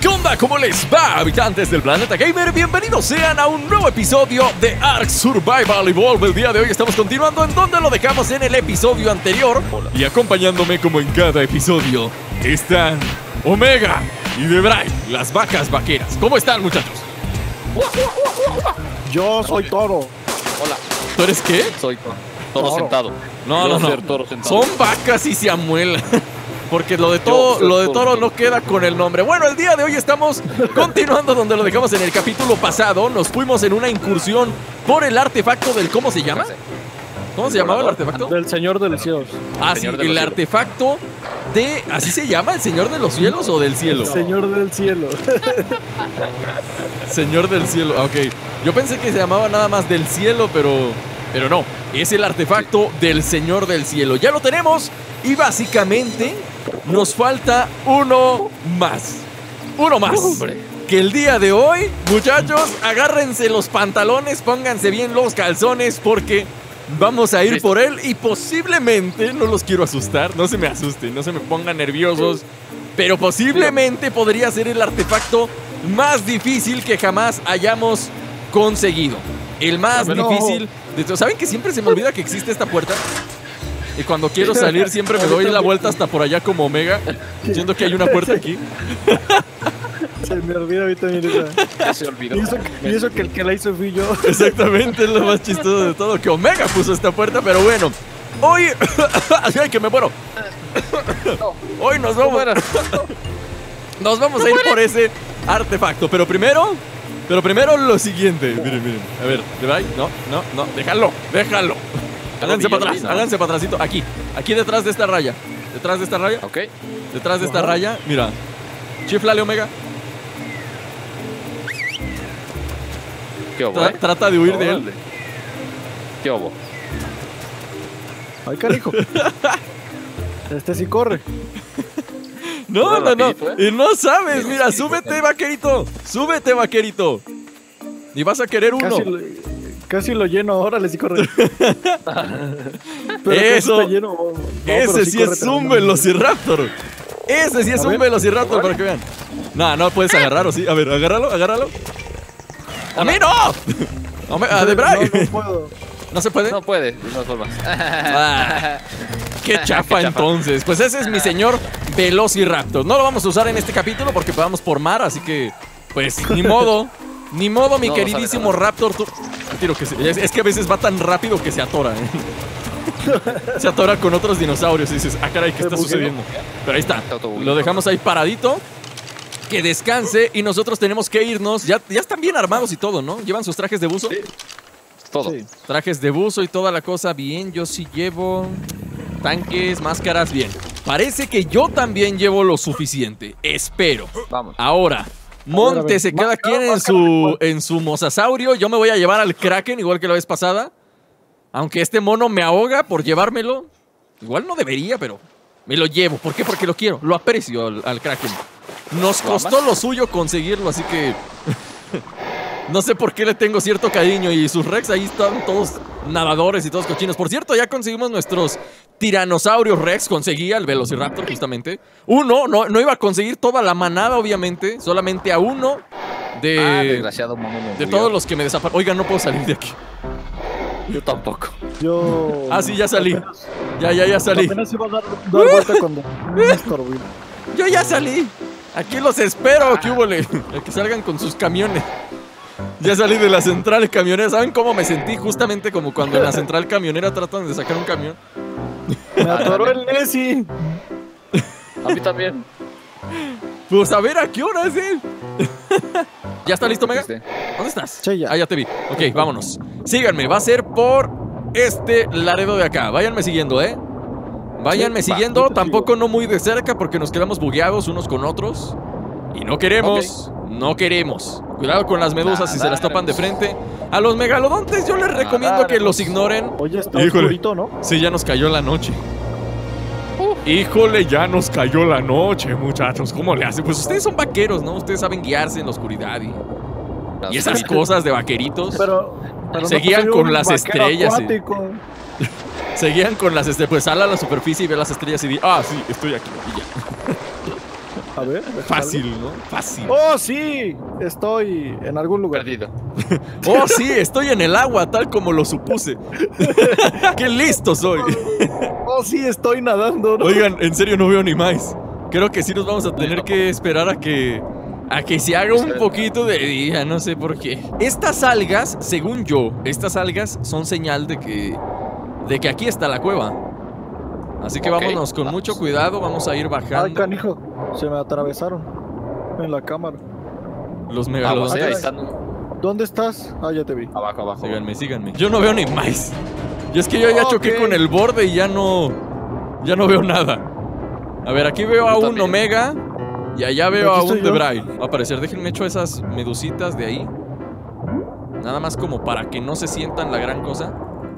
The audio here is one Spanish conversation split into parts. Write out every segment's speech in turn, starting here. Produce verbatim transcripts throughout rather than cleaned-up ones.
¿Qué onda? ¿Cómo les va, habitantes del planeta gamer? Bienvenidos sean a un nuevo episodio de Ark Survival Evolved. El día de hoy estamos continuando en donde lo dejamos en el episodio anterior. Hola. Y acompañándome como en cada episodio están Omega y Debray, las vacas vaqueras. ¿Cómo están, muchachos? Yo soy toro. Hola. ¿Tú eres qué? Soy toro, toro, toro. sentado. No, no, no. Toro sentado. Son vacas y se amuelan. Porque lo de todo, lo de toro no queda con el nombre. Bueno, el día de hoy estamos continuando donde lo dejamos en el capítulo pasado. Nos fuimos en una incursión por el artefacto del... ¿Cómo se llama? ¿Cómo se llamaba el artefacto? Del Señor de los Cielos. Ah, sí, el artefacto de... ¿Así se llama? ¿El Señor de los Cielos o del Cielo? El Señor del Cielo. Señor del Cielo, ok. Yo pensé que se llamaba nada más del Cielo, pero... Pero no, es el artefacto del Señor del Cielo. Ya lo tenemos y básicamente... nos falta uno más. Uno más. Hombre. Que el día de hoy, muchachos, agárrense los pantalones, pónganse bien los calzones, porque vamos a ir por él y posiblemente, no los quiero asustar, no se me asusten, no se me pongan nerviosos, pero posiblemente podría ser el artefacto más difícil que jamás hayamos conseguido. El más no. difícil de todos. ¿Saben que siempre se me olvida que existe esta puerta? Y cuando quiero salir siempre me doy la vuelta hasta por allá como Omega, siendo que hay una puerta aquí. Se me olvida ahorita también esa. Se olvidó. Y eso, que, y eso que el que la hizo fui yo. Exactamente, es lo más chistoso de todo, que Omega puso esta puerta, pero bueno. Hoy... ¡Ay, que me muero! Hoy nos vamos... Nos vamos a ir por ese artefacto, pero primero... Pero primero lo siguiente. Miren, miren. A ver, ¿Debray? No, no, no. Déjalo, déjalo. Háganse para atrás, háganse para atrásito. Aquí, aquí detrás de esta raya. Detrás de esta raya. Ok. Detrás de esta uh-huh. raya, mira. Chiflale, Omega. ¿Qué obo, Tra eh? Trata de huir oh, de él. ¿Qué obo? Ay, carico. Este sí corre. No, no, no. ¿eh? Y no sabes, mira, súbete, vaquerito. Súbete, vaquerito. Y vas a querer uno. Casi lo, casi lo lleno, órale, sí corre. Eso. Está lleno. No, ese sí, sí es un velociraptor. Ese sí es a un ver, velociraptor, para que vean. No, no puedes agarrar, ¿o sí? A ver, agárralo, agárralo. ¡A mí no! A Debray. No, no puedo. ¿No se puede? No puede, de todas formas. Ah, qué chafa entonces. Pues ese es mi señor Velociraptor. No lo vamos a usar en este capítulo porque vamos por mar, así que, pues, ni modo. Ni modo, mi no, queridísimo Raptor. Tú... Tiro que se... es, es que a veces va tan rápido que se atora, ¿eh? Se atora con otros dinosaurios y dices, ah, caray, ¿qué está sucediendo? Pero ahí está. Lo dejamos ahí paradito. Que descanse y nosotros tenemos que irnos. Ya, ya están bien armados y todo, ¿no? ¿Llevan sus trajes de buzo? Sí. Todo. Sí. Trajes de buzo y toda la cosa, bien. Yo sí llevo tanques, máscaras, bien. Parece que yo también llevo lo suficiente. Espero. Vamos. Ahora, móntese cada quien en su, en su mosasaurio. Yo me voy a llevar al Kraken, igual que la vez pasada. Aunque este mono me ahoga por llevármelo. Igual no debería, pero me lo llevo. ¿Por qué? Porque lo quiero. Lo aprecio al, al Kraken. Nos costó lo suyo conseguirlo, así que... no sé por qué le tengo cierto cariño. Y sus Rex ahí están todos nadadores y todos cochinos. Por cierto, ya conseguimos nuestros tiranosaurios Rex. Conseguí al Velociraptor, justamente. Uno, no, no iba a conseguir toda la manada, obviamente. Solamente a uno de... Ah, desgraciado mono. De todos los que me desaparecen. Oigan, no puedo salir de aquí. Yo tampoco. Yo... Ah, sí, ya salí. Ya, ya, ya salí. Apenas iba a dar, dar vuelta cuando... Yo ya salí. Aquí los espero, ¿qué hubo? Que salgan con sus camiones. Ya salí de la central camionera. ¿Saben cómo me sentí? Justamente como cuando en la central camionera tratan de sacar un camión. Me atoró el Nessie. A mí también. Pues a ver, ¿a qué hora es él? ¿Ya está listo, Mega? ¿Dónde estás? Sí, ya. Ah, ya te vi. Ok, vámonos. Síganme, va a ser por este Laredo de acá. Váyanme siguiendo, ¿eh? Váyanme sí, siguiendo, va, tampoco no muy de cerca porque nos quedamos bugueados unos con otros. Y no queremos, okay. no queremos. Cuidado con las medusas si se las topan de frente. A los megalodontes yo les recomiendo que los ignoren. Oye, está oscurito, ¿no? Sí, ya nos cayó la noche. Uh. Híjole, ya nos cayó la noche, muchachos. ¿Cómo le hacen? Pues ustedes son vaqueros, ¿no? Ustedes saben guiarse en la oscuridad y, y esas cosas de vaqueritos. Pero, pero seguían no con las estrellas. Y... Seguían con las estrellas. Pues sal a la superficie y ve las estrellas y di, ah, sí, estoy aquí. Y ya. A ver. Fácil, ¿no? Fácil. ¡Oh, sí! Estoy en algún lugar. Perdido. Oh, sí, estoy en el agua, tal como lo supuse. ¡Qué listo soy! ¡Oh, sí, estoy nadando! ¿No? Oigan, en serio no veo ni más. Creo que sí nos vamos a tener que esperar a que... A que se haga un poquito de día, no sé por qué. Estas algas, según yo, estas algas son señal de que... De que aquí está la cueva. Así que okay, vámonos con vamos. mucho cuidado, vamos a ir bajando. Ay, canijo, se me atravesaron en la cámara. Los Vamos, eh, ahí megalodontes. están. ¿Dónde estás? Ah, ya te vi. Abajo, abajo. Síganme, síganme. Yo no veo ni más. Y es que yo ya choqué Ok. con el borde y ya no... Ya no veo nada. A ver, aquí veo a Yo un también. Omega. Y allá veo Aquí a estoy un yo. Debray. Va a aparecer, déjenme echo esas medusitas de ahí. Nada más como para que no se sientan la gran cosa.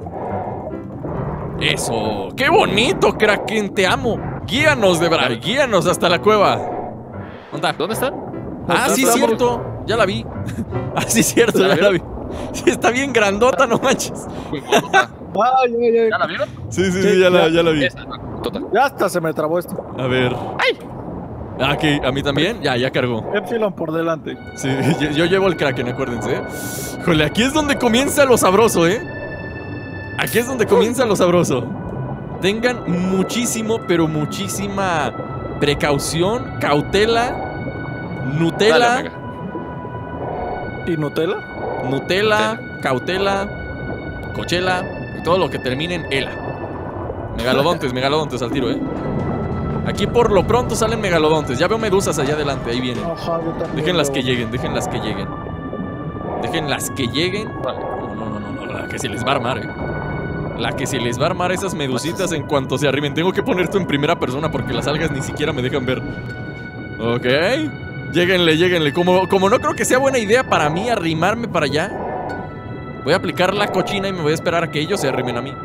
¡Eso! ¡Qué bonito, Kraken! ¡Te amo! Guíanos, Debray, guíanos hasta la cueva. ¿Dónde está? ¿Dónde están? Ah, sí, estamos. cierto. Ya la vi. Ah, sí, cierto, ¿La ya la vi. vieron? Sí, está bien grandota, no manches. Ah, ya, ya, ¿Ya la vieron? Sí, sí, Sí, sí, ya la, ya. ya la vi. Esa, total. ya hasta se me trabó esto. A ver. ¡Ay! Ah, ok, a mí también. Ya, ya cargó. Epsilon por delante. Sí, yo, yo llevo el Kraken, acuérdense. ¿eh? Híjole, aquí es donde comienza lo sabroso, ¿eh? Aquí es donde comienza lo sabroso. Tengan muchísimo, pero muchísima precaución, cautela, Dale, Nutella, Omega. ¿Y Nutella? Nutella, cautela, cochela y todo lo que termine en ela. Megalodontes, megalodontes al tiro, ¿eh? Aquí por lo pronto salen megalodontes. Ya veo medusas allá adelante, ahí vienen. Ajá, yo también. Déjenlas veo. que lleguen, déjenlas que lleguen. Déjenlas que lleguen. Vale. No, no, no, no, no, la que se les va a armar, eh. La que se les va a armar esas medusitas en cuanto se arriben. Tengo que poner esto en primera persona porque las algas ni siquiera me dejan ver. Ok. Lléguenle, lléguenle. Como, como no creo que sea buena idea para mí arrimarme para allá, voy a aplicar la cochina y me voy a esperar a que ellos se arrimen a mí.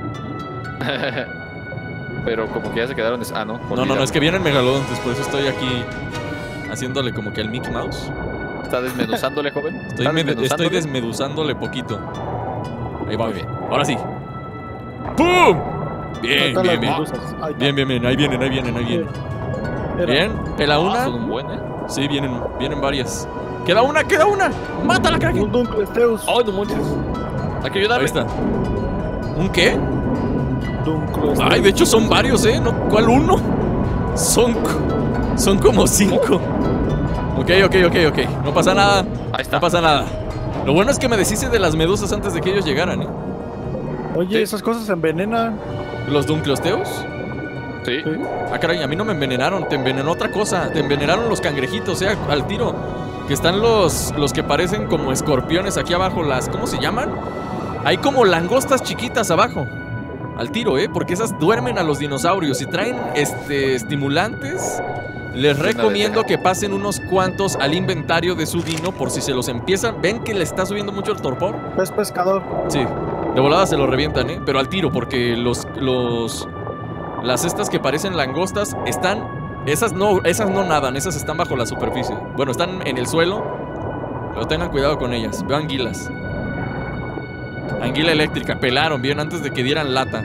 Pero como que ya se quedaron. Ah, no. No, no, no, es que vienen megalodontes, por eso estoy aquí haciéndole como que al Mickey Mouse. ¿Está desmeduzándole, joven? Estoy, ¿Está me- estoy desmeduzándole? desmeduzándole poquito. Ahí va. Muy bien. Ahora sí. ¡Pum! ¿Dónde Bien, están bien, las bien. medusas? Ahí está. Bien, bien, bien. Ahí vienen, ahí vienen, ahí vienen. Era. Bien, pela Ah, una. son un buen, ¿eh? Sí, vienen, vienen varias. Queda una, queda una. Mátala, Un Kraken. Dunclesteus. ¡Ay, no manches! Hay que ayudarme. Ahí está. ¿Un qué? Dunclesteus. Ay, de hecho son varios, ¿eh? ¿No? ¿Cuál uno? Son, co- son como cinco. Ok, ok, ok, ok. No pasa nada. Ahí está. No pasa nada. Lo bueno es que me deshice de las medusas antes de que ellos llegaran, ¿eh? Oye, Sí. esas cosas se envenenan. ¿Los duncleosteus? Sí. Sí. Ah, caray, a mí no me envenenaron. Te envenenó otra cosa. Te envenenaron los cangrejitos, ¿eh? Al tiro. Que están los, los que parecen como escorpiones aquí abajo. Las, ¿cómo se llaman? Hay como langostas chiquitas abajo. Al tiro, ¿eh? Porque esas duermen a los dinosaurios. Y traen este, estimulantes. Les recomiendo que pasen unos cuantos al inventario de su dino por si se los empiezan. ¿Ven que le está subiendo mucho el torpor? Pez pescador. Sí, de volada se lo revientan, ¿eh? Pero al tiro, porque los, los, las estas que parecen langostas están, esas no, esas no nadan, esas están bajo la superficie. Bueno, están en el suelo, pero tengan cuidado con ellas. Veo anguilas. Anguila eléctrica, pelaron bien antes de que dieran lata.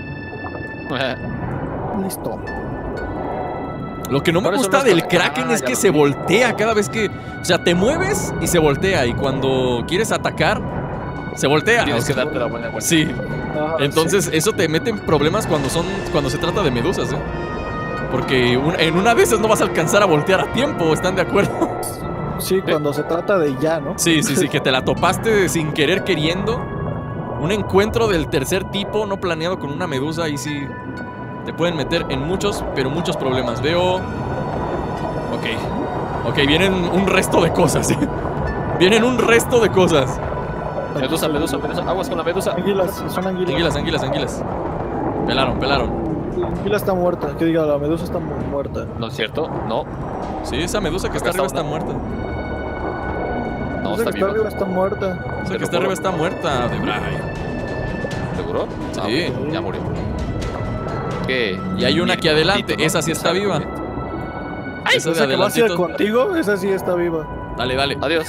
Listo. Lo que no me Por eso gusta no del está- Kraken Ah, es ya que lo se vi. voltea cada vez que... O sea, te mueves y se voltea. Y cuando quieres atacar, se voltea. Tienes O que sea, darte la buena vuelta. sí, Ajá, entonces eso te mete en problemas cuando son cuando se trata de medusas, ¿eh? Porque un- en una de esas no vas a alcanzar a voltear a tiempo, ¿están de acuerdo? Sí, sí, cuando se trata de ya, ¿no? Sí, sí, sí, que te la topaste sin querer queriendo. Un encuentro del tercer tipo no planeado con una medusa, ahí sí te pueden meter en muchos, pero muchos problemas. Veo... Ok, ok, vienen un resto de cosas, ¿eh? Vienen un resto de cosas. Medusa, medusa, medusa. Aguas con la medusa. Anguilas, son anguilas. Anguilas, anguilas, anguilas. Pelaron, pelaron. La anguila está muerta. Que diga, la medusa está mu- muerta. ¿No es cierto? No. Sí, esa medusa que está Acá arriba está está una. muerta. No, Esa está que está viva. arriba está muerta. Esa Te que lo está arriba juro. está muerta, Debray. ¿Seguro? Sí. Ah, ya murió. ¿Qué? Y hay una aquí adelante, ¿no? esa sí está viva. Ay, Esa de esa que va hacia adelantito. contigo, esa sí está viva. Dale, dale. Adiós.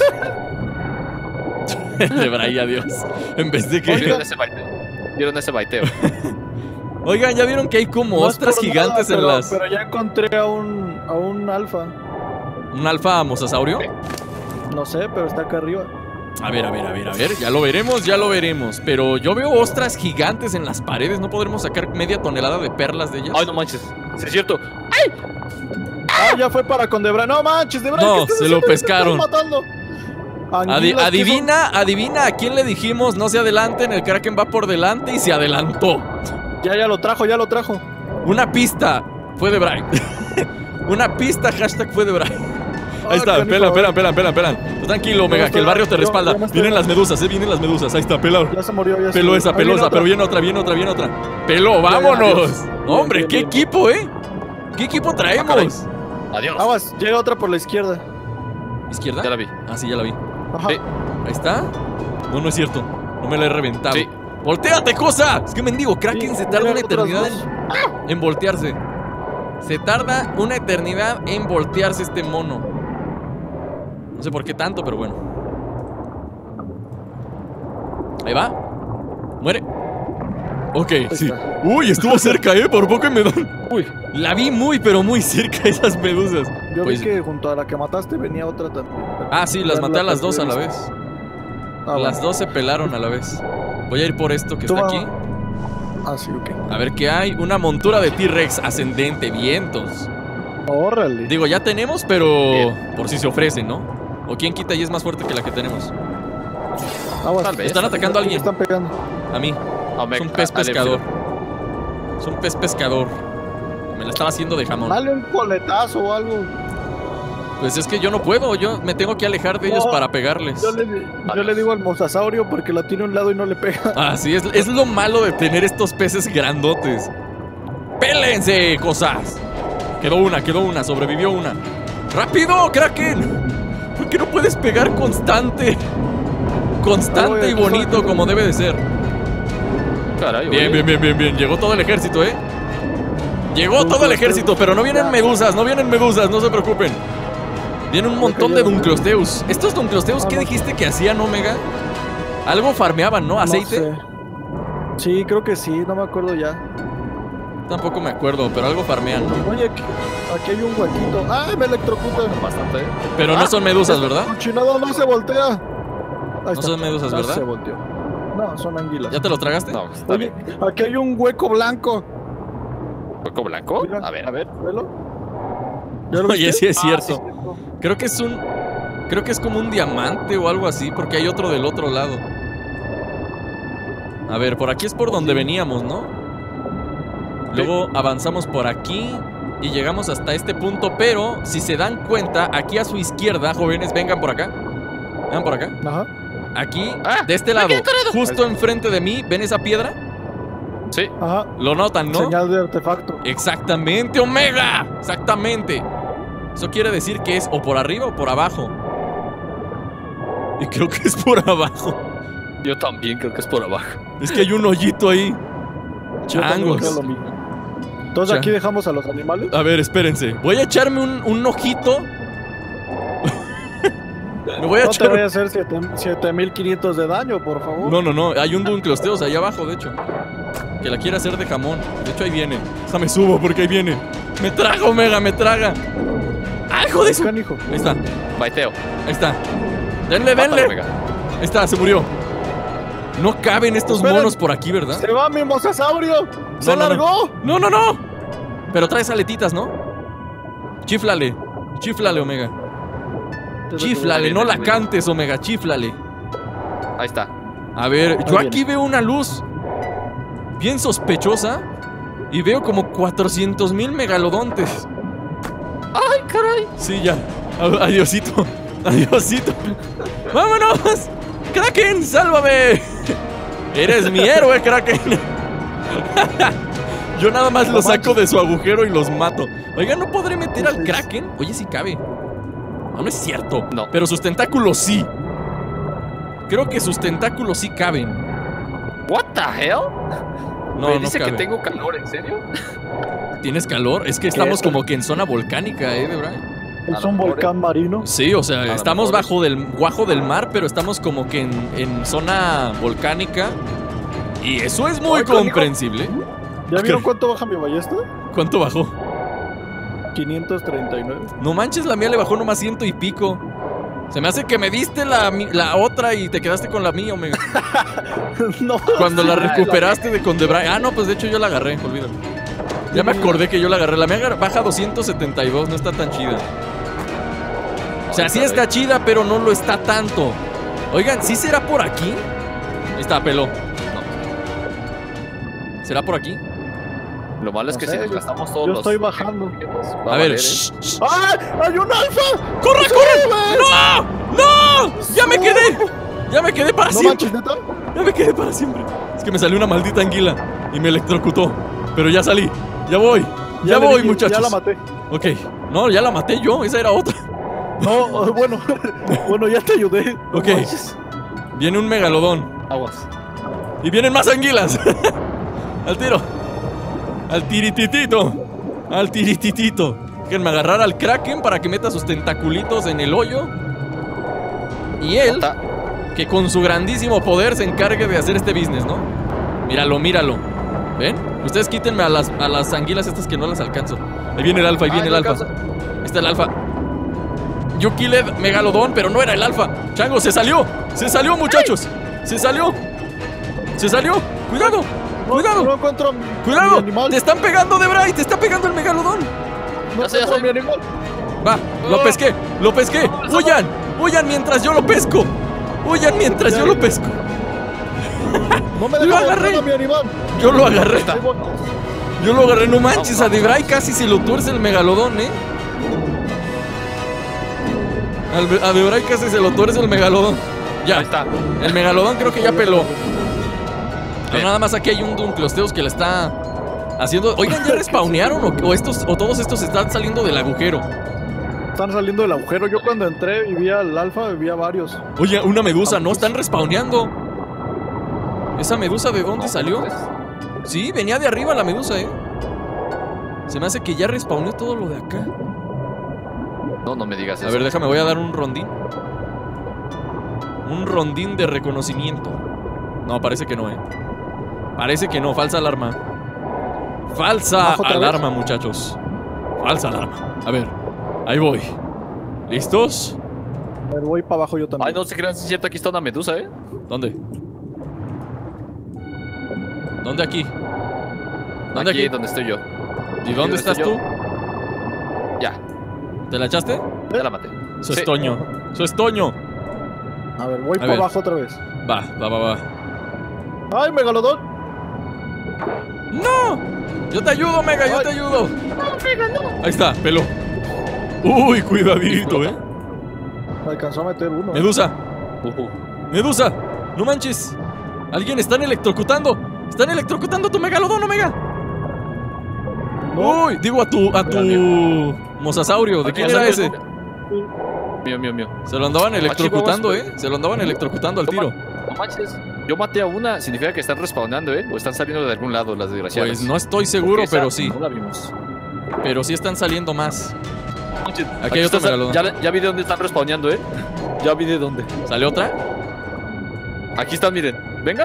Debray, adiós. En vez de que... ¿Vieron ese baiteo? ¿Vieron ese baiteo? Oigan, ¿ya vieron que hay como No es ostras por gigantes nada, en pero- las... Pero ya encontré a un, a un alfa. ¿Un alfa mosasaurio? No sé, pero está acá arriba. A ver, a ver, a ver, a ver. Ya lo veremos, ya lo veremos. Pero yo veo ostras gigantes en las paredes. ¿No podremos sacar media tonelada de perlas de ellas? Ay, no manches. Sí, es cierto. Ah, ya fue para con Debray. No manches, Debray. No, ¿qué estás se lo haciendo? pescaron. Te estás matando. Adi Anguilas, adivina, adivina a quién le dijimos no se adelanten. El Kraken va por delante y se adelantó. son- Ya, ya lo trajo, ya lo trajo. Una pista. Fue Debray. Una pista, hashtag fue Debray. Ahí está, canijo, pelan, a pelan, ver. pelan, pelan, pelan. Tranquilo, Omega, estoy- que el barrio te yo- respalda. yo no estoy- Vienen las medusas, eh, vienen las medusas. Ahí está, pelado. Ya se murió, ya se Peló murió. esa, Ahí peló viene esa, otra. pero viene otra, viene otra, viene otra. Peló, ya, vámonos. adiós. Hombre, Bien, qué bien, equipo, ¿eh? ¿Qué equipo traemos? Adiós. Aguas, llega otra por la izquierda. ¿Izquierda? Ya la vi. Ah, sí, ya la vi. Ajá. Sí. Ahí está. No, no es cierto. No me la he reventado. Sí. ¡Voltéate, cosa! Es que mendigo, Kraken Sí, se tarda mira, una otras eternidad dos. en, en voltearse. Se tarda una eternidad en voltearse este mono. No sé por qué tanto, pero bueno. Ahí va. Muere. Ok, sí. está. Uy, estuvo cerca, eh. Por poco me dan. Uy. La vi muy, pero muy cerca esas medusas. Yo Pues- vi que junto a la que mataste venía otra también. Ah, sí, las Ya maté a la las dos a la perdí. vez. Ah, Las bueno. dos se pelaron a la vez. Voy a ir por esto que está Toma. aquí. Ah, sí, ok. A ver qué hay. Una montura de T-Rex ascendente, vientos. Órale. Digo, ya tenemos, pero Bien. por si se ofrece, ¿no? O quién quita y es más fuerte que la que tenemos. Aguas. Tal vez. Están atacando a alguien. Están pegando. A mí. Omega, Es un pez al pescador. Epsilon. Es un pez pescador. Me la estaba haciendo de jamón. Dale un coletazo o algo. Pues es que yo no puedo. Yo me tengo que alejar de ellos No, para pegarles. Yo le, yo le digo al mosasaurio porque la tiene a un lado y no le pega. Así es. Es lo malo de tener estos peces grandotes. ¡Pélense, cosas! Quedó una, quedó una. Sobrevivió una. ¡Rápido, Kraken! ¿Por qué no puedes pegar constante? Constante y bonito como debe de ser. Caray, Bien, oye. bien, bien, bien, bien. Llegó todo el ejército, ¿eh? Llegó todo el ejército, pero no vienen medusas, no vienen medusas, no se preocupen. Viene un montón de Dunkleosteus. ¿Estos Dunkleosteus qué dijiste que hacían, Omega? Algo farmeaban, ¿no? ¿Aceite? No sé. Sí, creo que sí, no me acuerdo ya. Tampoco me acuerdo, pero algo farmean. Oye, aquí, aquí hay un huequito. ¡Ah, me electrocuta! Bastante. Pero no son medusas, ¿verdad? El cochinado no se voltea. Ahí No está. son medusas, No ¿verdad? se volteó. No, son anguilas. ¿Ya te lo tragaste? No, está Oye, bien. aquí hay un hueco blanco. ¿Hueco blanco? Mira. A ver, a ver. ¿Velo? ¿Ya lo Oye, viste? sí es Ah, cierto. sí. Creo que es un... Creo que es como un diamante o algo así, porque hay otro del otro lado. A ver, por aquí es por donde veníamos, ¿no? Luego avanzamos por aquí y llegamos hasta este punto, pero si se dan cuenta, aquí a su izquierda, jóvenes, vengan por acá. Vengan por acá. Ajá. Aquí, Ah, de este lado, justo enfrente de mí, ¿ven esa piedra? Sí. Ajá. Lo notan, ¿no? Señal de artefacto. Exactamente, Omega. Exactamente. Eso quiere decir que es o por arriba o por abajo. Y creo que es por abajo. Yo también creo que es por abajo. Es que hay un hoyito ahí. Yo también creo Changos. lo mismo. Entonces Cha- aquí dejamos a los animales. A ver, espérense. Voy a echarme un, un ojito. Me voy a No te echar. voy a hacer siete mil quinientos de daño, por favor. No, no, no. Hay un Dunkleosteus ahí abajo, de hecho. Que la quiere hacer de jamón. De hecho, ahí viene. Déjame subo porque ahí viene. Me traga, Omega, me traga. ¡Ay, hijo de su! Ahí Canijo. está, Baiteo. ahí está. Denle, Mátalo, denle. Omega. Ahí está, se murió. No caben estos Esperen. monos por aquí, ¿verdad? ¡Se va mi mosasaurio! ¡Se No, no, no. largó! No, no, no. Pero traes aletitas, ¿no? Chíflale. Chíflale, Omega. Chíflale, no la cantes, Omega. Chíflale. Ahí está. A ver, yo Ahí aquí viene. veo una luz bien sospechosa y veo como cuatrocientos mil megalodontes. ¡Ay, caray! Sí, ya. A- Adiosito. Adiosito. ¡Vámonos! ¡Kraken, sálvame! Eres mi héroe, Kraken. Yo nada más No los saco manches. de su agujero y los mato. Oiga, ¿no podré meter al Sí, sí. Kraken? Oye, sí cabe. No, no es cierto. No. Pero sus tentáculos sí. Creo que sus tentáculos sí caben. ¿What the hell? No, Me no dice cabe. que tengo calor, ¿en serio? ¿Tienes calor? Es que estamos es? como que en zona volcánica, ¿eh, Debray? Es un volcán marino. Sí, o sea, lo estamos mejor. bajo del bajo del mar, pero estamos como que en, en zona volcánica. Y eso es muy Ay, canijo. comprensible. ¿Ya vieron cuánto baja mi ballesta? ¿Cuánto bajó? quinientos treinta y nueve. No manches, la mía le bajó nomás ciento y pico. Se me hace que me diste la, la otra y te quedaste con la mía, Omega. No. Cuando la recuperaste de con Debray. Ah, no, pues de hecho yo la agarré, olvídalo. Ya me acordé que yo la agarré. La mía baja doscientos setenta y dos, no está tan chida. O sea, sí está chida, pero no lo está tanto. Oigan, ¿sí será por aquí? Ahí está, peló. No. ¿Será por aquí? Lo malo es No que sé, si yo- desgastamos todos yo los... estoy bajando. va A ver, valer, ¿eh? shh, shh. ¡Ah! ¡Hay un alfa! ¡Corre, corre! ¡No! ¡No! ¡Ya me quedé! ¡Ya me quedé para No siempre! manches, ¿neta? ¡Ya me quedé para siempre! Es que me salió una maldita anguila y me electrocutó. Pero ya salí. Ya voy. Ya, le voy, di- muchachos. Ya la maté. Ok. No, ya la maté yo. Esa era otra. No, eh, bueno. Bueno, ya te ayudé. No Ok. manches. Viene un megalodón. Aguas. Y vienen más anguilas. Al tiro. Al tirititito. Al tirititito. Déjenme agarrar al Kraken para que meta sus tentaculitos en el hoyo. Y él, Está- que con su grandísimo poder se encargue de hacer este business, ¿no? Míralo, míralo. ¿Ven? Ustedes quítenme a las, a las anguilas estas que no las alcanzo. Ahí viene el alfa, ahí Ay, viene el no alfa. alcanza. Ahí está el alfa. Yo killed megalodón, pero no era el alfa. Chango, se salió. Se salió, muchachos. Se salió. Se salió. Cuidado. No, Cuidado. No encuentro mi Cuidado. animal. Te están pegando, Debray. Te está pegando el megalodón. No Ya sé, ya encuentro sé. mi animal. Va, lo pesqué. Lo pesqué. Huyan. Huyan mientras yo lo pesco. Huyan mientras yo lo pesco. No me Lo deja agarré. a mi animal. Yo lo agarré. Ahí voy. Yo lo agarré, no manches, a Debray casi se lo tuerce el megalodón, ¿eh? Al- A Debray casi se lo tuerce el megalodón. Ya, Ahí está. el megalodón creo que ya peló. Pero Bien. nada más aquí hay un Dunkleosteus que le está haciendo... Oigan, ¿ya respawnearon o, o estos, o todos estos están saliendo del agujero? Están saliendo del agujero. Yo cuando entré y vi al alfa, vi a varios. Oye, una medusa, no, están respawneando. ¿Esa medusa de dónde salió? Sí, venía de arriba la medusa, ¿eh? Se me hace que ya respawneó todo lo de acá. No, no me digas A eso. ver, déjame, voy a dar un rondín. Un rondín de reconocimiento. No, parece que no, eh. Parece que no, falsa alarma. Falsa ¿Bajo otra alarma, muchachos. Falsa alarma. A ver, ahí voy. ¿Listos? A ver, voy para abajo yo también. Ay, no se crean, si es cierto, aquí está una medusa, ¿eh? ¿Dónde? ¿Dónde aquí? ¿Dónde Aquí, aquí? donde estoy yo. ¿Y dónde estás estoy tú? yo. Ya, ¿Te la echaste? ya la maté. Eso es Sí. Toño. Eso es Toño. A ver, voy A para ver. abajo otra vez. Va, va, va, va. ¡Ay, megalodón! ¡No! Yo te ayudo, Mega, yo Ay. te ayudo. Ahí está, peló. Uy, cuidadito, eh. Me alcanzó a meter uno. Medusa, Ujú. Medusa, no manches. Alguien están electrocutando. Están electrocutando a tu megalodón, Omega. No. Uy, digo a tu, a tu mosasaurio. ¿De quién era ese? Mío, mío, mío. Se lo andaban electrocutando, chihuahuas, eh. Se lo andaban electrocutando al tiro. No manches. Yo maté a una, significa que están respawnando, ¿eh? O están saliendo de algún lado las desgraciadas. Pues no estoy seguro, Porque esa pero sí. No la vimos. Pero sí están saliendo más. Manches, Aquí hay otro está- megalodón. ya, ya vi de dónde están respawneando, ¿eh? Ya vi de dónde. ¿Sale otra? Aquí están, miren. Vengan.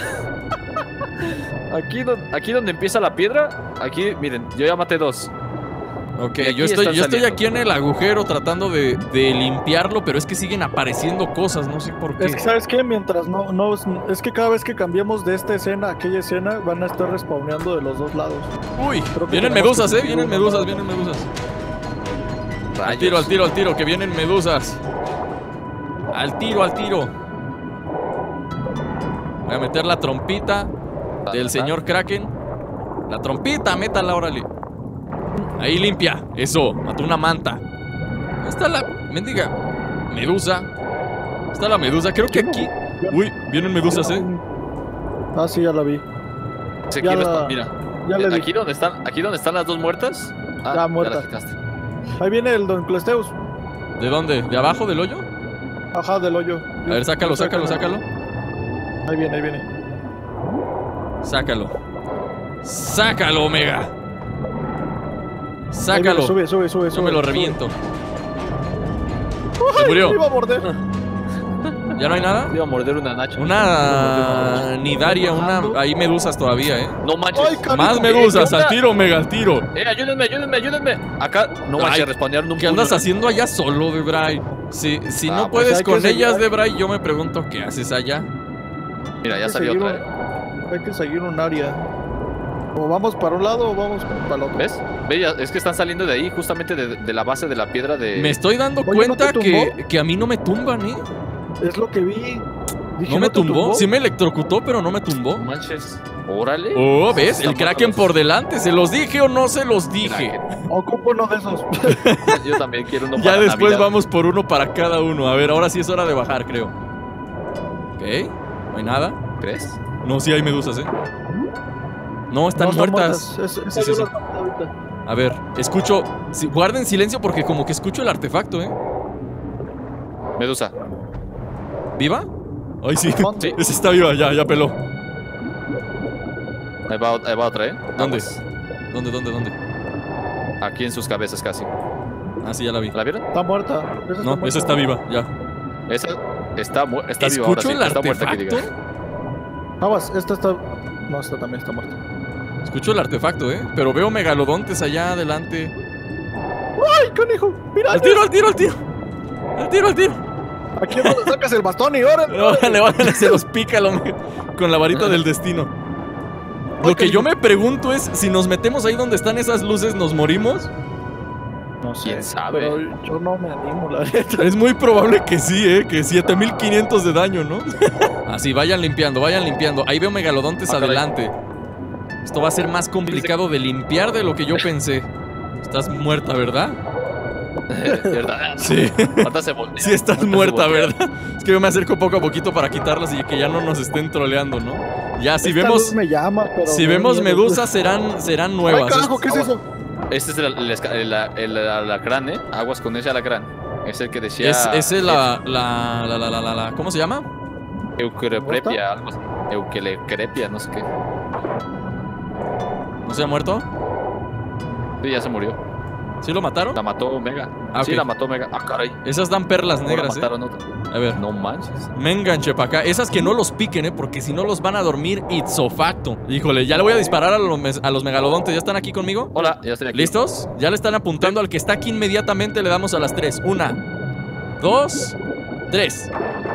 Aquí, don- aquí donde empieza la piedra. Aquí, miren, yo ya maté dos. Ok, Y aquí yo estoy, están yo estoy saliendo. aquí en el agujero tratando de, de limpiarlo, pero es que siguen apareciendo cosas, no sé por qué. Es que, ¿sabes qué? Mientras no, no... Es que cada vez que cambiamos de esta escena a aquella escena, van a estar respawneando de los dos lados. Uy, Creo que vienen tenemos medusas, que- eh, vienen medusas, vienen medusas. Al Rayos. tiro, al tiro, al tiro, que vienen medusas. Al tiro, al tiro. Voy a meter la trompita del señor Kraken. La trompita, métala, órale. Ahí limpia. Eso, mató una manta. ¿Dónde está la mendiga medusa? ¿Dónde está la medusa? Creo que aquí. Uy, vienen medusas, eh. Ah, sí, ya la vi. Sí, Ya aquí la- respa- Mira, Ya le aquí di. donde están, aquí donde están las dos muertas. Ah, Ya muertas. las quitaste. Ahí viene el Don Clesteus. ¿De dónde? ¿De abajo del hoyo? Ajá, del hoyo. A ver, sácalo, sácalo, sácalo. Ahí viene, ahí viene. Sácalo. Sácalo, Omega. Ahí Sácalo. viene, sube, sube, sube, Yo sube. me lo sube. reviento. ¡Ay, Se murió. me iba a morder. ¿Ya no hay nada? Iba a morder una nacha. Una nidaria, una... Hay medusas todavía, ¿eh? No manches. Ay, Más medusas, al tiro, Omega, al tiro. Eh, ayúdenme, ayúdenme, ayúdenme. Acá, no manches, Ay, respondieron un ¿Qué andas puño, haciendo allá solo, Debray? Si, si Ah, no pues puedes hay que con seguir- ellas, Debray, yo me pregunto qué haces allá. Mira, ya Hay que salió seguir otra, eh. un- Hay que seguir un área. O vamos para un lado o vamos para el otro. ¿Ves? Ve, ya- es que están saliendo de ahí, justamente de, de la base de la piedra de... Me estoy dando Oye, ¿no cuenta te que, tumbó? que a mí no me tumban, ¿eh? Es lo que vi. Dije, No me te tumbó, sí me electrocutó, pero no me tumbó. No manches. Órale. Oh, ¿ves? Están El Kraken malos. por delante. ¿Se los dije o no se los dije? Kraken. Ocupo uno de esos. Yo también quiero uno Ya para después Navidad. vamos por uno para cada uno. A ver, ahora sí es hora de bajar, creo. Ok, no hay nada. ¿Crees? No, sí hay medusas, ¿eh? No, están No son muertas. muertas. Es- Sí, esa sí, yo sí. la maté ahorita. A ver, escucho. Sí, guarden silencio porque como que escucho el artefacto, ¿eh? Medusa. ¿Viva? Ay, sí. ¿Dónde? Esa está viva, ya, ya peló. Ahí va, ahí va otra, ¿eh? ¿Dónde? Vamos. ¿Dónde, dónde, dónde? Aquí en sus cabezas casi. Ah, sí, ya la vi. ¿La vieron? Está muerta. Esa No, muerta. esa está viva, ya. Esa está, mu está viva ahora Escucho sí. el Está muerta que artefacto. diga. Aguas, esta está. No, esta también está muerta. Escucho el artefacto, ¿eh? Pero veo megalodontes allá adelante. ¡Ay, canijo! ¡Mira! ¡Al tiro, al tiro, al tiro! ¡Al tiro, al tiro! Aquí es donde sacas el bastón y órale. Órale, órale, se los pica el hombre con la varita del destino. Lo que yo me pregunto es, si nos metemos ahí donde están esas luces, ¿nos morimos? No sé. ¿Quién sabe? Pero yo no me animo, la neta. Es muy probable que sí, ¿eh? Que siete mil quinientos de daño, ¿no? Así, vayan limpiando, vayan limpiando. Ahí veo megalodontes Ah, caray. adelante. Esto va a ser más complicado de limpiar de lo que yo pensé. Estás muerta, ¿verdad? ¿Verdad? Sí. Ahorita se voltea. Sí estás Ahorita se muerta, voltea. ¿verdad? Es que yo me acerco poco a poquito para quitarlas y que ya no nos estén troleando, ¿no? Ya, si Esta vemos... luz me llama, pero Si me da vemos miedo. medusas serán, serán ¡Ay, nuevas. carajo! ¿Qué es eso? Este es el, el, esca- el, el- el alacrán, ¿eh? Aguas con ese alacrán. Es el que decía... Es, ese la, la, la, la, la, la, la- ¿cómo se llama? Eucreprepia, algo así. Euquelecrepia, no sé qué. ¿No se ha muerto? Sí, ya se murió. ¿Sí lo mataron? La mató Omega. Ah, Sí, ok. la mató Omega. Ah, caray. Esas dan perlas Ahora negras, ¿eh? mataron otra. A ver, No manches. me enganché para acá. Esas que no los piquen, ¿eh? Porque si no los van a dormir ipso facto. Híjole, ya le voy a disparar a los, mes- a los megalodontes. ¿Ya están aquí conmigo? Hola, ya estoy aquí. ¿Listos? Ya le están apuntando al que está aquí inmediatamente. Le damos a las tres. Una, dos, tres.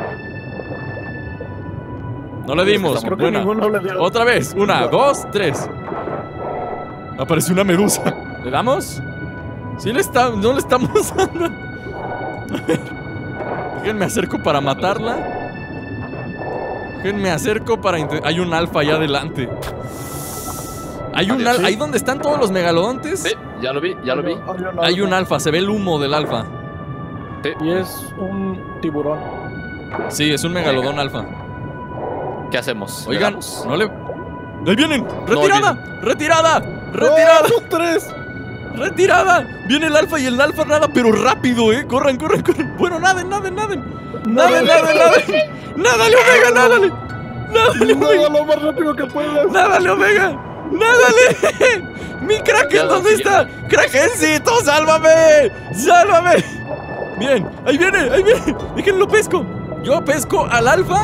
No le dimos. Creo que Buena. ninguno le dio. Otra vez. Una, dos, tres. Apareció una medusa. ¿Le damos? Sí le está, no le estamos dando. A ver. Déjenme acerco para matarla. Déjenme acerco para... inte- Hay un alfa allá adelante. Hay un Adiós. alfa. Ahí donde están todos los megalodontes. Sí, ya lo vi, ya lo vi. Hay un Hay un alfa. alfa. Se ve el humo del alfa. Y es un tiburón. Sí, es un megalodón alfa. ¿Qué hacemos? ¿Le Oigan, damos? no le... ¡Ahí vienen! ahí ¡Retirada! ¡Retirada! ¡Retirada! ¡Oh, son tres! ¡Retirada! Viene el alfa y el alfa nada, pero rápido, ¿eh? Corran, corran, corran. Bueno, naden, naden, naden. Naden, naden, naden. ¡Nádale, Omega, nádale! ¡Nádale, Nada Omega! lo más rápido que puedas. ¡Nádale, Omega! ¡Nádale! ¡Mi Kraken, Ya, ¿dónde sí, está? ¡Krakencito, sálvame! ¡Sálvame! Bien, ahí viene, ahí viene. Déjenlo pesco. Yo pesco al alfa.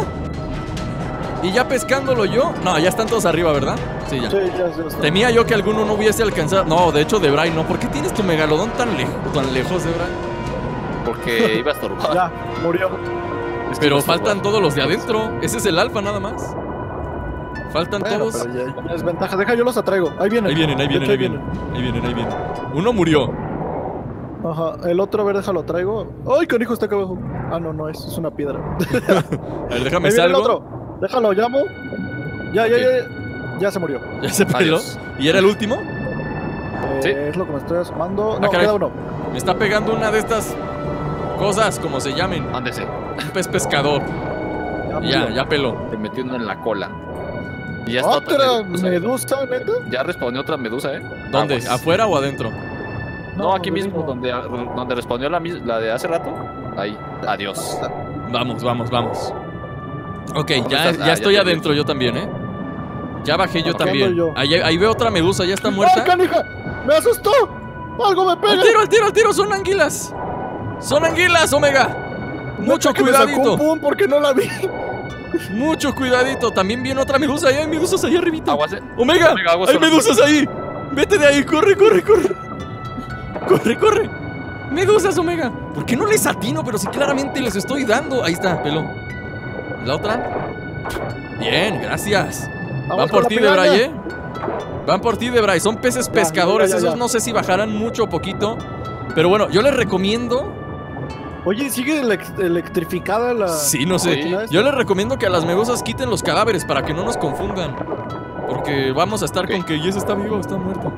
Y ya pescándolo yo. No, ya están todos arriba, ¿verdad? Sí, ya. Sí, ya, ya está. Temía yo que alguno no hubiese alcanzado. No, de hecho, Debray no. ¿Por qué tienes tu megalodón tan lejos, tan lejos, Debray? Porque iba a estorbar. Ya, murió. Es que Pero iba a estorbar. faltan todos los de adentro. Ese es el alfa nada más. Faltan Bueno, todos. pero ya, ya es ventaja. Deja, yo los atraigo. Ahí vienen. Ahí vienen, ahí De vienen, hecho, ahí vienen. Ahí vienen, ahí vienen. Uno murió. Ajá. El otro, a ver, déjalo traigo. ¡Ay, canijo, está acá abajo! Ah, no, no, es, es una piedra. A ver, déjame Ahí viene el salgo. otro. Déjalo, llamo. Ya, ya, Ok. ya, ya. Ya se murió. Ya se peló. Adiós. ¿Y era el último? Eh, Sí. Es lo que me estoy asomando. No, Ah, caray. queda uno. Me está pegando una de estas cosas, como se llamen. Ándese. Un pez pescador. Ya, Ya, murió. ya peló. Te metió uno en la cola. Y ya está ¿Otra medusa. medusa, neta? Ya respondió otra medusa, ¿eh? ¿Dónde? Aguas. ¿Afuera o adentro? No, aquí lo mismo, donde, donde respondió la, mis- la de hace rato. Ahí. Adiós. Vamos, vamos, vamos. Ok, ya, estás? ya Ah, ya estoy te vi. adentro yo también, ¿eh? Ya bajé yo Aquí también. ando yo. Ahí, ahí veo otra medusa, ya está ¡Ay, muerta. canija! ¡Me asustó! ¡Algo me ¡Al pega! tiro, al tiro, al tiro! ¡Son anguilas! ¡Son anguilas, Omega! Mucho que me sacó un cuidadito. pum porque no la vi. Mucho cuidadito. También viene otra medusa ahí. Hay medusas ahí arribita. Aguas, eh. Omega, Omega, aguas hay solo. medusas ahí. Vete de ahí. Corre, corre, corre. Corre, corre. Medusas, Omega. ¿Por qué no les atino? Pero si claramente les estoy dando. Ahí está, pelón. ¿La otra? Bien, gracias. Vamos Van con por la ti, piraña. Debray, ¿eh? Van por ti, Debray. Son peces Ya, pescadores. ya, ya, ya. Esos no sé si bajarán mucho o poquito. Pero bueno, yo les recomiendo. Oye, ¿sigue elec- electrificada la...? Sí, no sé. Sí. Yo les recomiendo que a las medusas quiten los cadáveres para que no nos confundan. Porque vamos a estar Ok. con que y ese está vivo o está muerto.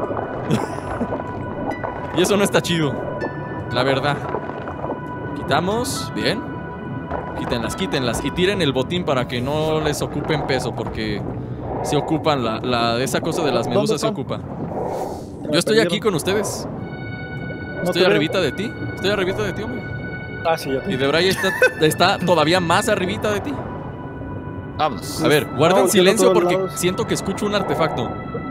Y eso no está chido. La verdad. Quitamos. Bien. Quítenlas, quítenlas. Y tiren el botín para que no les ocupen peso. Porque se ocupan. La, la, esa cosa de las ¿Dónde medusas se están? ocupa. Me Yo estoy perdieron. aquí con ustedes. No Estoy te veo. arribita de ti. Estoy arribita de ti, hombre. Ah, sí, ya te Y Debray está, está todavía más arribita de ti. Vámonos. A ver, guarden No, silencio a todos porque lados. siento que escucho un artefacto.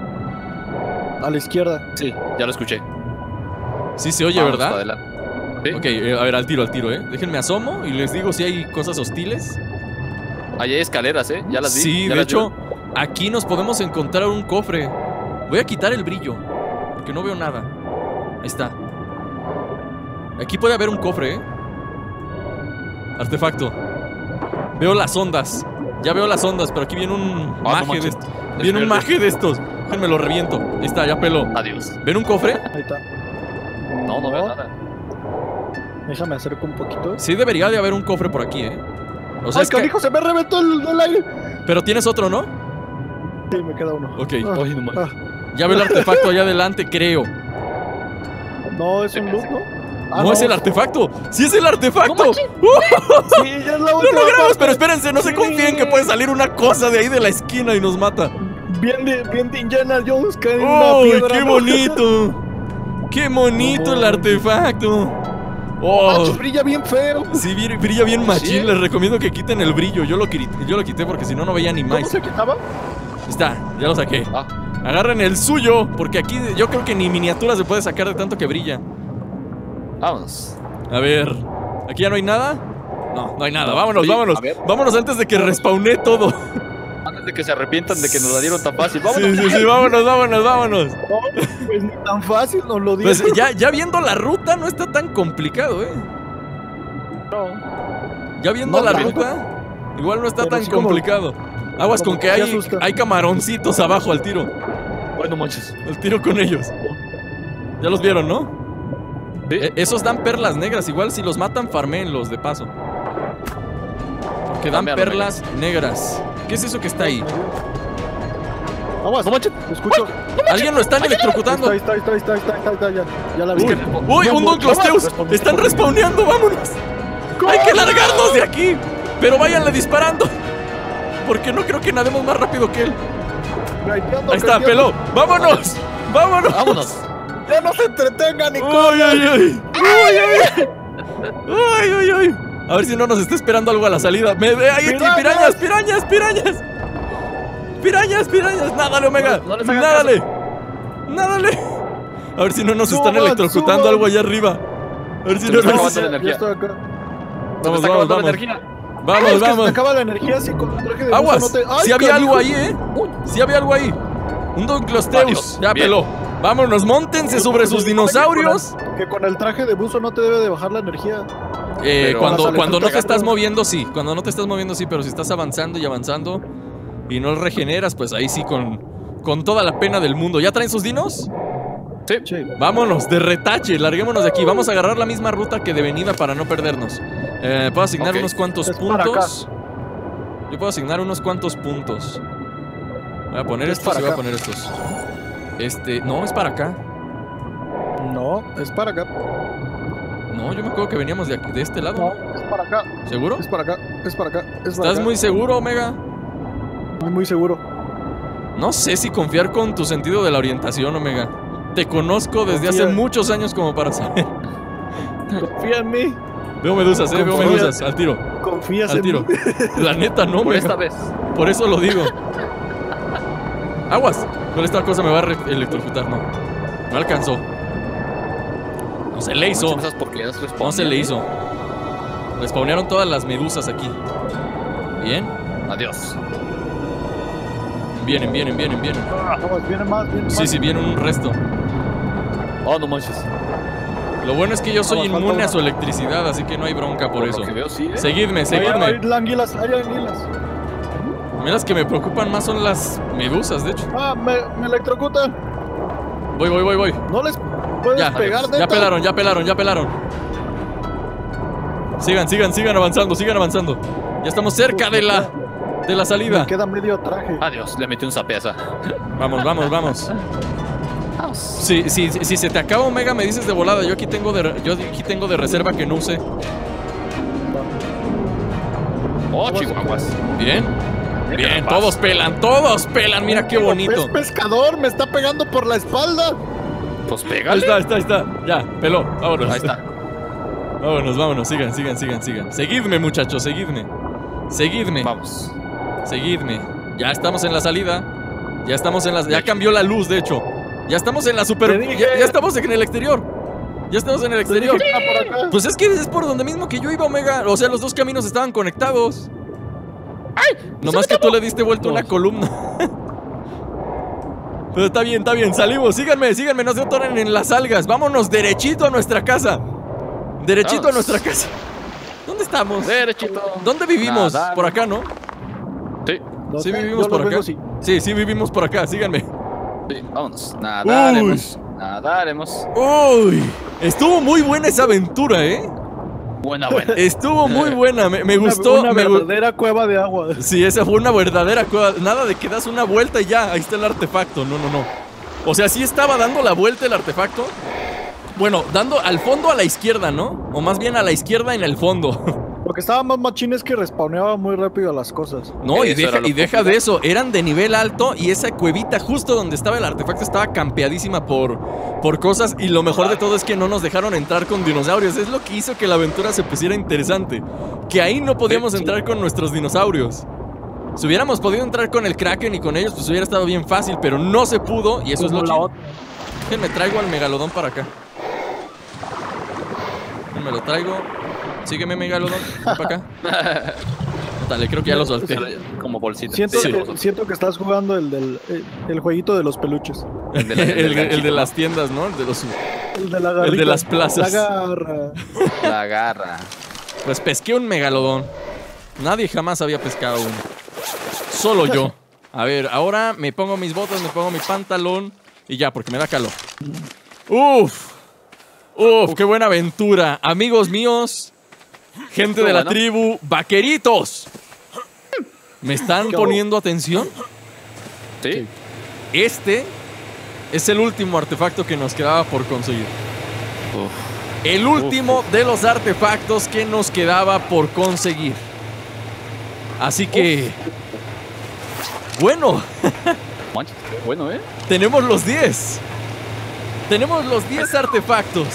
A la izquierda. Sí, ya lo escuché. Sí se oye, Vámonos ¿verdad? para adelante. Sí. Ok, eh, a ver, al tiro, al tiro, ¿eh? Déjenme asomo y les digo si hay cosas hostiles. Ahí hay escaleras, ¿eh? Ya las vi. Sí, ya de las hecho, vi. aquí nos podemos encontrar un cofre. Voy a quitar el brillo, porque no veo nada. Ahí está. Aquí puede haber un cofre, ¿eh? Artefacto. Veo las ondas. Ya veo las ondas, pero aquí viene un no maje de manches. estos. Viene un verde. maje de estos. Déjenme lo reviento. Ahí está, ya peló. Adiós. ¿Ven un cofre? Ahí está. No, no veo nada. Déjame acerco un poquito. Sí debería de haber un cofre por aquí, ¿eh? O sea, ¡Ay, es que... canijo! ¡Se me reventó el, el aire! Pero tienes otro, ¿no? Sí, me queda uno. Ok. Ah, Ay, no manches. ah. Ya veo el artefacto allá adelante, creo. No, es un loot, ¿no? Ah, no, es el artefacto. ¡Sí es el artefacto! No ¡Uh! Sí, ya es la ¡Lo última logramos! parte. Pero espérense, no se Sí. confíen que puede salir una cosa de ahí de la esquina y nos mata. Bien de, bien de Indiana Jones, cae en una ¡Uy, piedra. qué ¿no? bonito! ¡Qué bonito el No. artefacto! ¡Oh! Manches, brilla bien feo. Sí, brilla brilla bien machín. Sí. Les recomiendo que quiten el brillo. Yo lo, quité, yo lo quité porque si no, no veía ni ¿Cómo más. se quitaba? Está, ya lo saqué. Ah, Agarren el suyo, porque aquí yo creo que ni miniatura se puede sacar de tanto que brilla. vámonos. A ver, ¿aquí ya no hay nada? No, no hay nada. No, Vámonos, oye, vámonos. a ver. Vámonos antes de que respawné todo. Antes de que se arrepientan de que nos la dieron tan fácil. Vámonos. Sí, sí, sí, vámonos, vámonos, vámonos. No, pues ni tan fácil nos lo Pues dieron. ya, ya viendo la ruta no está tan complicado, ¿eh? Ya viendo No, la pero- ruta, igual no está pero tan sí como- complicado. Aguas como con que que sí hay, asusta. hay camaroncitos abajo al tiro. Bueno, manches. Al tiro con ellos. Ya los vieron, ¿no? Sí. E- esos dan perlas negras. Igual si los matan, farméenlos de paso. Porque dan Farméalo, perlas negras. ¿Qué es eso que está ahí? Aguas, No manches. lo escucho. Alguien lo están electrocutando. Ahí está, ahí está, ahí está, ahí está, ahí está, ahí está, ya, ya la vi. Uy, uy, un Donclosteus. Están respawneando, vámonos. Hay que largarnos de aquí. Pero váyanle disparando. Porque no creo que nademos más rápido que él. Griteando, Ahí está, griteando. peló. ¡Vámonos! ¡Vámonos! Vámonos. Ya no se entretengan, ni ¡Uy, uy, uy! ¡Uy, uy! ¡Uy, uy, uy! A ver si no nos está esperando algo a la salida. ¡Me ve ahí! ¡Pirañas! ¡Pirañas, pirañas, pirañas! ¡Pirañas, pirañas! ¡Nádale, Omega! No les hagan ¡Nádale! ¡Nádale! A ver si no nos están Suban, electrocutando suban. algo allá arriba. A ver si Se no me está nos... acabando la ya, energía. ya estoy acá. Se me Vamos, está vamos, acabando la vamos. energía. Vamos, Ay, es que se vamos. te acaba la energía así con el traje de Aguas. buzo, no te- Ay, Si había canijo. algo ahí, ¿eh? Si había algo ahí. Un Donclosteus. Adiós. Ya Bien. peló. Vámonos, móntense sobre sus Se supone que dinosaurios. con el- Que con el traje de buzo no te debe de bajar la energía. Eh, Pero cuando vas a cuando no te electrificar, estás ¿no? moviendo, sí. Cuando no te estás moviendo, sí. Pero si estás avanzando y avanzando y no regeneras, pues ahí sí con, con toda la pena del mundo. ¿Ya traen sus dinos? Sí. Sí. Vámonos, de retache, larguémonos de aquí. Vamos a agarrar la misma ruta que de venida para no perdernos. Eh, puedo asignar Ok. unos cuantos Es para puntos. Yo puedo asignar unos cuantos puntos. Voy a poner Es estos para y voy a acá. poner estos. Este, no, es para acá. No, es para acá. No, yo me acuerdo que veníamos de, aquí, de este lado. No, ¿no? es para acá. ¿Seguro? Es para acá. Es para acá. Es para ¿Estás acá. muy seguro, Omega? muy, muy seguro. No sé si confiar con tu sentido de la orientación, Omega. Te conozco desde Confía. hace muchos años como para saber. Confía en mí. Veo medusas, eh, veo Confía. medusas. Al tiro, Confías al en tiro. mí. La neta, no, Por Omega. esta vez. Por eso lo digo. Aguas. Con esta cosa me va a re- electrocutar, no. No alcanzó. No se le hizo. Esas porquerías No se le hizo. Respawnearon todas las medusas aquí. Bien. Adiós. Vienen, vienen, vienen, vienen. Vamos, viene más, viene Sí, más. sí, vienen un resto. Oh, no manches. Lo bueno es que yo soy Vamos, inmune falta a su electricidad, así que no hay bronca por Por eso. lo que veo, sí, ¿eh? Seguidme, Hay, seguidme. hay anguilas, hay anguilas. A mí las que me preocupan más son las medusas, de hecho. Ah, me, me electrocutan. Voy, voy, voy, voy. No les puedes Ya, pegar, ya neta. pelaron, ya pelaron, ya pelaron. Sigan, sigan, sigan avanzando, sigan avanzando. Ya estamos cerca de la, de la Me salida. queda medio traje. Adiós, le metí un zape a esa. Vamos, vamos, vamos. Si, si, si, si se te acaba Omega, me dices de volada. Yo aquí tengo de, yo aquí tengo de reserva que no usé. Oh, chihuahuas. Bien. Bien, todos pelan, todos pelan. Mira qué bonito. Es pescador, me está pegando por la espalda. Pues Ahí pégale. está, ahí está, ahí está. Ya, peló. Vámonos. Ahí está. Vámonos, vámonos. Sigan, sigan, sigan, sigan. Seguidme, muchachos, seguidme. Seguidme. Vamos. Seguidme. Ya estamos en la salida. Ya estamos en la... Ya cambió la luz, de hecho. Ya estamos en la super... Te dije. Ya, ya estamos en el exterior. Ya estamos en el exterior. Te dije que era por acá. Pues es que es por donde mismo que yo iba, Omega. O sea, los dos caminos estaban conectados. ¡Ay! Nomás que tú le diste vuelta una columna. Pero está bien, está bien. Salimos. Síganme, síganme. No se atoren en las algas. Vámonos derechito a nuestra casa. Derechito Vamos. a nuestra casa. ¿Dónde estamos? Derechito. ¿Dónde vivimos? Nada, Por acá, ¿no? Sí, No Sí sé, vivimos yo por los acá. veo así. Sí, sí vivimos por acá. Síganme. sí, vámonos. Nadaremos. Nadaremos. Uy, estuvo muy buena esa aventura, ¿eh? Buena, buena. Estuvo muy buena, me, me Una- gustó. Una, me gu- verdadera cueva de agua. Sí, esa fue una verdadera cueva. Nada de que das una vuelta y ya, ahí está el artefacto. No, no, no. O sea, sí estaba dando la vuelta el artefacto. Bueno, dando al fondo a la izquierda, ¿no? O más bien a la izquierda en el fondo. Lo que estaba más machín es que respawneaba muy rápido las cosas. No, y Eso deja, era lo y deja complicado. de eso, eran de nivel alto y esa cuevita justo donde estaba el artefacto estaba campeadísima por, por cosas y lo mejor de todo es que no nos dejaron entrar con dinosaurios. Es lo que hizo que la aventura se pusiera interesante. Que ahí no podíamos Sí, sí. entrar con nuestros dinosaurios. Si hubiéramos podido entrar con el Kraken y con ellos, pues hubiera estado bien fácil, pero no se pudo y eso es Como lo la chido. otra. Déjenme traigo al megalodón para acá. Me lo traigo. Sígueme, megalodón. Ven para acá. Dale, creo que ya lo solté. Como bolsita. Siento, Sí, que, bolsita. siento que estás jugando el del el, el jueguito de los peluches. El de, la- El, el del el de ganchito, las tiendas, ¿no? El de los... El de la garrita. las plazas. La garra. ¿no? La garra. Pues pesqué un megalodón. Nadie jamás había pescado uno. Solo yo. A ver, ahora me pongo mis botas, me pongo mi pantalón y ya, porque me da calor. Uf. Uf, qué buena aventura. Amigos míos, gente de la bueno. tribu, vaqueritos. ¿Me están ¿Qué poniendo atención? Sí. Este es el último artefacto que nos quedaba por conseguir. Uf. El último de los artefactos que nos quedaba por conseguir. Así que... Bueno, Manches, qué bueno, ¿eh? tenemos los diez. Tenemos los diez artefactos.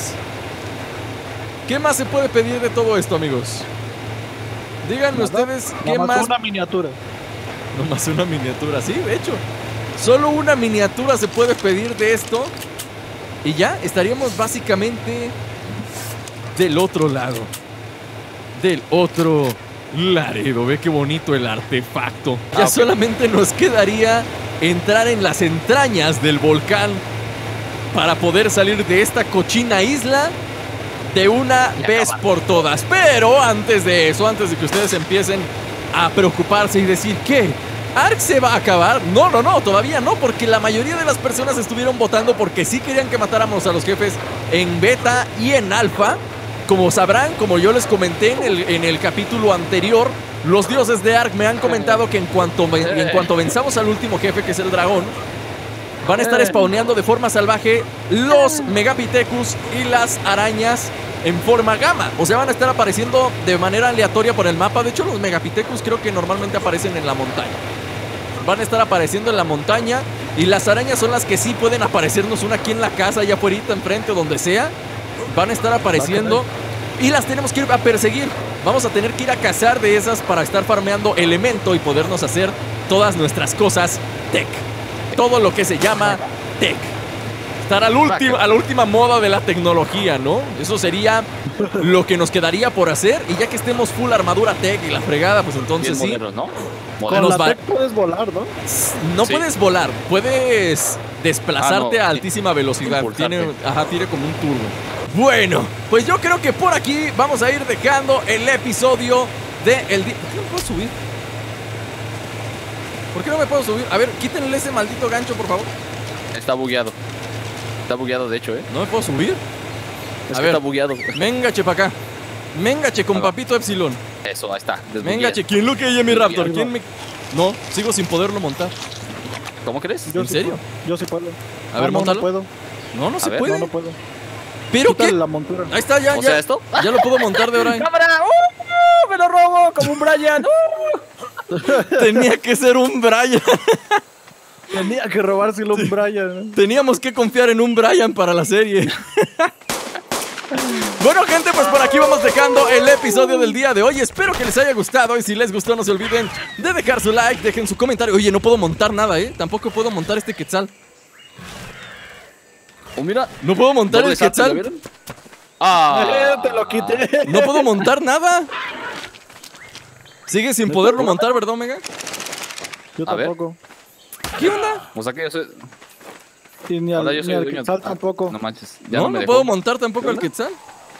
¿Qué más se puede pedir de todo esto, amigos? Díganme Nada, ustedes qué Nada más... Una miniatura. Nomás una miniatura, sí, de hecho. Solo una miniatura se puede pedir de esto. Y ya estaríamos básicamente del otro lado. Del otro Laredo. Ve qué bonito el artefacto. Ya Ah, ok. solamente nos quedaría entrar en las entrañas del volcán para poder salir de esta cochina isla de una Y vez acabar. por todas. Pero antes de eso, antes de que ustedes empiecen a preocuparse y decir, ¿qué? ¿Ark se va a acabar? No, no, no, todavía no, porque la mayoría de las personas estuvieron votando porque sí querían que matáramos a los jefes en beta y en alfa. Como sabrán, como yo les comenté en el, en el capítulo anterior, los dioses de Ark me han comentado que en cuanto, en cuanto venzamos al último jefe, que es el dragón, van a estar spawneando de forma salvaje los Megapithecus y las arañas en forma gamma. O sea, van a estar apareciendo de manera aleatoria por el mapa. De hecho, los Megapithecus creo que normalmente aparecen en la montaña. Van a estar apareciendo en la montaña. Y las arañas son las que sí pueden aparecernos, una aquí en la casa, allá afuera, enfrente, donde sea. Van a estar apareciendo y las tenemos que ir a perseguir. Vamos a tener que ir a cazar de esas para estar farmeando elemento y podernos hacer todas nuestras cosas tech. Todo lo que se llama tech. estar al último, a la última moda de la tecnología, ¿no? Eso sería lo que nos quedaría por hacer. Y ya que estemos full armadura tech y la fregada, pues entonces sí. Modernos, ¿no? Con la tech puedes volar, ¿no? No sí. puedes volar, puedes desplazarte ah, no. a altísima velocidad. Impulsarte. Tiene, ajá, tiene como un turbo. Bueno, pues yo creo que por aquí vamos a ir dejando el episodio de el día. ¿Por qué no me puedo subir? ¿Por qué no me puedo subir? A ver, quítenle ese maldito gancho, por favor. Está bugueado. Está bugueado, de hecho, ¿eh? ¿No me puedo subir? Es a que ver, está bugueado. Mengache para acá. Mengache con Ah, va. papito Epsilon. Eso, ahí está. desbugueé. Mengache, ¿quién lo que hay en mi Raptor? ¿Quién me...? No, sigo sin poderlo montar. ¿Cómo crees? Yo ¿En sí serio? puedo, yo sí puedo. A ver, Ah, no, móntalo. no puedo. No, no A se ver, puede. No, no puedo. ¿Pero Quítale qué? la montura. Ahí está, ya, ¿O ya. sea, esto? Ya lo puedo montar de ahora. ¡Cámara! ¡Uh! ¡Me lo robo! Como un Brian. ¡Uh! Tenía que ser un Brian. Tenía que robárselo un Brian. Teníamos que confiar en un Brian para la serie. Bueno, gente, pues por aquí vamos dejando el episodio del día de hoy. Espero que les haya gustado y si les gustó no se olviden de dejar su like, dejen su comentario. Oye, no puedo montar nada, ¿eh? Tampoco puedo montar este quetzal. Oh, mira. No puedo montar el Doble salto, ¿ya quetzal. vieron? Ah. Eh, te lo quité. No puedo montar nada. Sigue sin poderlo montar, ¿verdad, Omega? Yo A ver. tampoco. ¿Qué onda? O sea que yo soy... Y ni al, Ahora yo soy ni al dueño. Quetzal Ah, tampoco. No manches. Ya No, no, me no dejó. puedo montar tampoco el quetzal.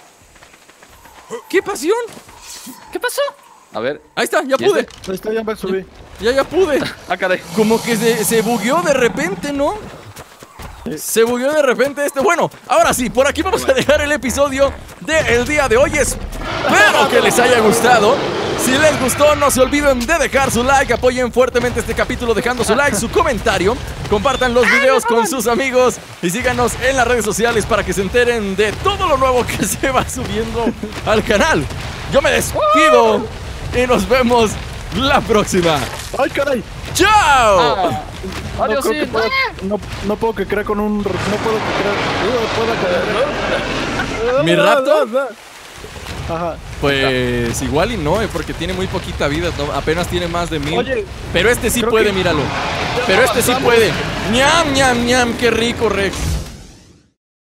¡Qué pasión! ¿Qué pasó? A ver. Ahí está, ya ¿Y pude. este? Ahí está, ya me subí. Ya, ya pude. Ah, caray. Como que se, se bugueó de repente, ¿no? Se bugueó de repente este. Bueno, ahora sí, por aquí vamos a dejar el episodio del día de hoy. Espero que les haya gustado. Si les gustó, no se olviden de dejar su like. Apoyen fuertemente este capítulo dejando su like, su comentario. Compartan los videos con sus amigos. Y síganos en las redes sociales para que se enteren de todo lo nuevo que se va subiendo al canal. Yo me despido y nos vemos la próxima. ¡Ay, caray! ¡Chao! Ah. No, Adiós, creo que sí. pueda- no, no puedo que crea con un... No puedo que crea... ¿Mi Raptor? Ajá. Pues igual y no, eh, porque tiene muy poquita vida, ¿no? Apenas tiene más de mil. Oye, pero este sí creo puede, que- míralo. Pero este sí puede. ñam, ñam, ñam, qué rico, Rex.